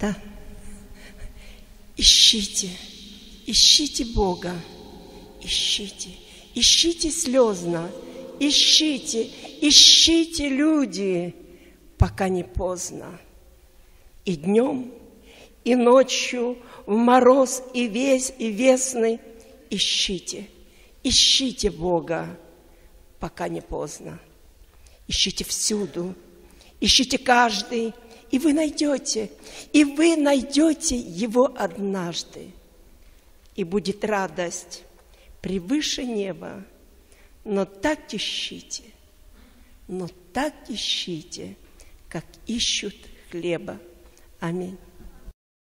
Да. Ищите, ищите Бога, ищите, ищите слезно, ищите, ищите, люди, пока не поздно. И днем, и ночью, в мороз и весны ищите, ищите Бога, пока не поздно. Ищите всюду, ищите каждый, и вы найдете Его однажды. И будет радость превыше неба. Но так ищите, как ищут хлеба. Аминь.